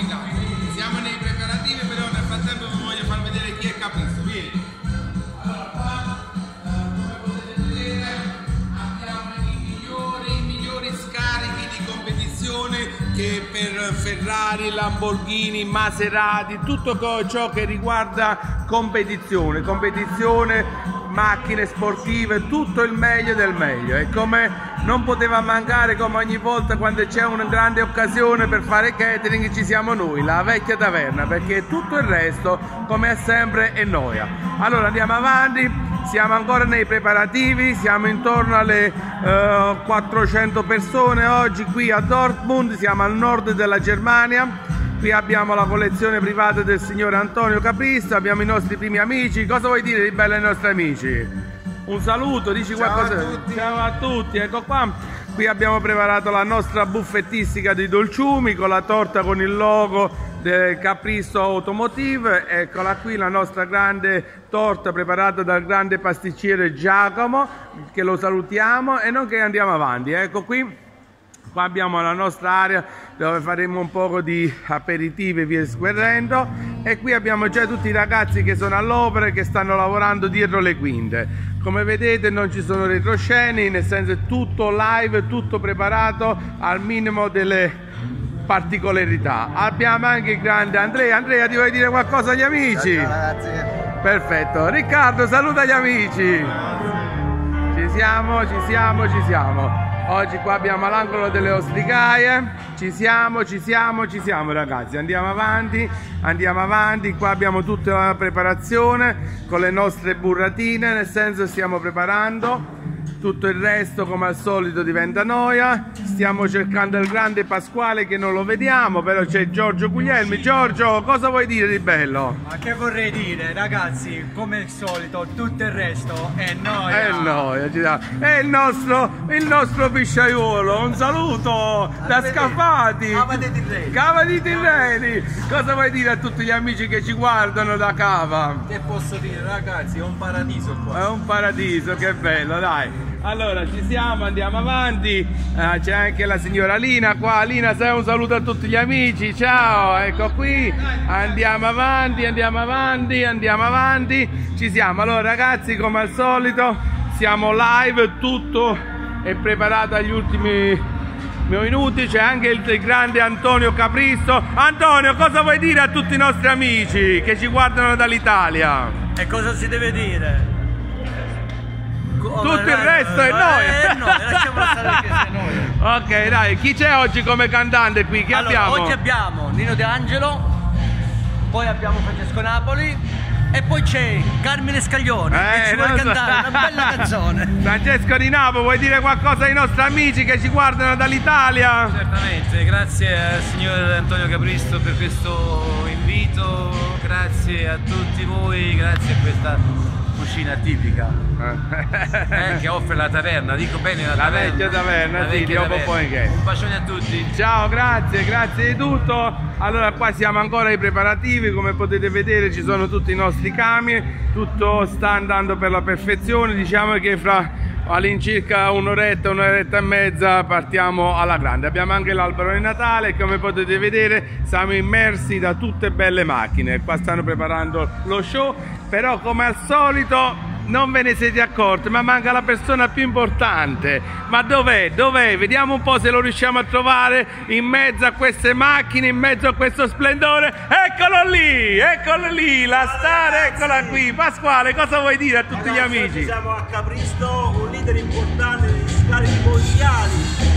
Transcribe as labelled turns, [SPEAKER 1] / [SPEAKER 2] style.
[SPEAKER 1] complicato. Siamo nei preparativi, però nel frattempo vi voglio far vedere chi è Capristo. Vieni. Allora qua, come potete vedere, abbiamo i migliori scarichi di competizione che per Ferrari, Lamborghini, Maserati, tutto ciò che riguarda competizione, macchine sportive, tutto il meglio del meglio. E come non poteva mancare, come ogni volta quando c'è una grande occasione per fare catering, ci siamo noi, la vecchia taverna, perché tutto il resto, come sempre, è noia. Allora andiamo avanti, siamo ancora nei preparativi, siamo intorno alle 400 persone oggi qui a Dortmund, siamo al nord della Germania. Qui abbiamo la collezione privata del signore Antonio Capristo, abbiamo i nostri primi amici. Cosa vuoi dire di bello ai nostri amici? Un saluto, dici qualcosa?
[SPEAKER 2] Ciao a tutti.
[SPEAKER 1] Ciao a tutti, ecco qua. Qui abbiamo preparato la nostra buffettistica di dolciumi con la torta con il logo del Capristo Automotive. Eccola qui la nostra grande torta preparata dal grande pasticcere Giacomo, che lo salutiamo e non che andiamo avanti. Ecco qui. Qua abbiamo la nostra area dove faremo un po' di aperitivi via scorrendo, e qui abbiamo già tutti i ragazzi che sono all'opera e che stanno lavorando dietro le quinte. Come vedete non ci sono retrosceni, nel senso è tutto live, tutto preparato al minimo delle particolarità. Abbiamo anche il grande Andrea. Andrea, ti vuoi dire qualcosa agli amici?
[SPEAKER 2] Ciao ragazzi.
[SPEAKER 1] Perfetto. Riccardo, saluta gli amici. Ci siamo. Oggi qua abbiamo l'angolo delle ostricaie, ci siamo ragazzi, andiamo avanti, qua abbiamo tutta la preparazione con le nostre burratine, nel senso stiamo preparando, tutto il resto come al solito diventa noia, stiamo cercando il grande Pasquale che non lo vediamo, però c'è Giorgio Guglielmi. Giorgio, cosa vuoi dire di bello?
[SPEAKER 3] Ma che vorrei dire ragazzi, come al solito tutto il resto è noia.
[SPEAKER 1] È noia, è il nostro pisciaiuolo, un saluto da Scafati, Cava di Tirreni. Cosa vuoi dire a tutti gli amici che ci guardano da Cava?
[SPEAKER 3] Che posso dire ragazzi, è un paradiso qua.
[SPEAKER 1] È un paradiso, che bello, dai. Allora ci siamo, andiamo avanti, c'è anche la signora Lina qua. Lina, sai un saluto a tutti gli amici, ciao, ecco qui, andiamo avanti, ci siamo. Allora ragazzi, come al solito siamo live, tutto è preparato agli ultimi minuti, c'è anche il grande Antonio Capristo. Antonio, cosa vuoi dire a tutti i nostri amici che ci guardano dall'Italia?
[SPEAKER 3] E cosa si deve dire?
[SPEAKER 1] Tutto il resto è noia.
[SPEAKER 3] Lasciamolo stare che sia noia.
[SPEAKER 1] Ok, dai, chi c'è oggi come cantante qui? Chi
[SPEAKER 3] allora,
[SPEAKER 1] abbiamo?
[SPEAKER 3] oggi abbiamo Nino De Angelo, poi abbiamo Francesco Napoli e poi c'è Carmine Scaglione che ci vuole cantare una bella canzone.
[SPEAKER 1] Francesco di Napoli, vuoi dire qualcosa ai nostri amici che ci guardano dall'Italia?
[SPEAKER 4] Certamente, grazie al signor Antonio Capristo per questo invito, grazie a tutti voi, grazie a questa cucina tipica che offre la taverna, dico bene la taverna,
[SPEAKER 1] vecchia taverna, sì,
[SPEAKER 4] un bacione a tutti.
[SPEAKER 1] Ciao, grazie di tutto. Allora qua siamo ancora ai preparativi, come potete vedere ci sono tutti i nostri camion, tutto sta andando per la perfezione, diciamo che fra all'incirca un'oretta e mezza partiamo alla grande. Abbiamo anche l'albero di Natale e come potete vedere siamo immersi da tutte belle macchine. Qua stanno preparando lo show, però come al solito non ve ne siete accorti, ma manca la persona più importante. Ma dov'è? Vediamo un po' se lo riusciamo a trovare in mezzo a queste macchine, in mezzo a questo splendore. Eccolo lì, la star, eccola qui. Pasquale, cosa vuoi dire a tutti gli amici?
[SPEAKER 5] Siamo a Capristo, un leader importante negli scarichi mondiali